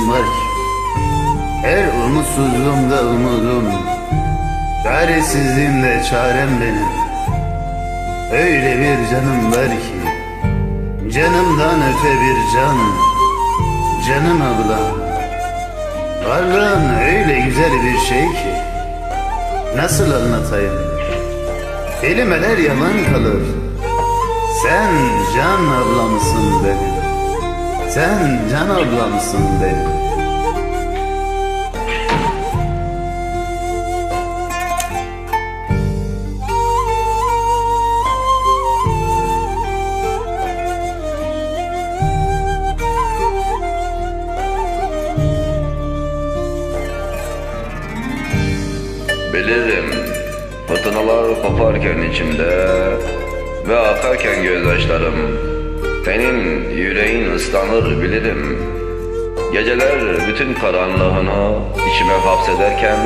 canım var ki, her umutsuzluğumda umudum, çaresizliğimde çarem benim. Öyle bir canım var ki, canımdan öte bir can, canım ablam. Varlığın öyle güzel bir şey ki, nasıl anlatayım? Kelimeler yalan kalır. Sen can ablamsın benim, sen can ablamsın benim. Bilirim fırtınalar koparken içimde ve akarken gözyaşlarım, senin yüreğin ıslanır bilirim. Geceler bütün karanlığını içime hapsederken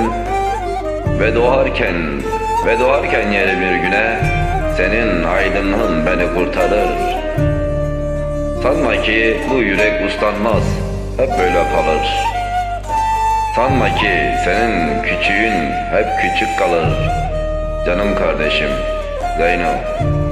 ve doğarken yeni bir güne senin aydınlığın beni kurtarır. Sanma ki bu yürek uslanmaz, hep böyle kalır. Sanma ki senin küçüğün hep küçük kalır. Canım kardeşim Zeyno.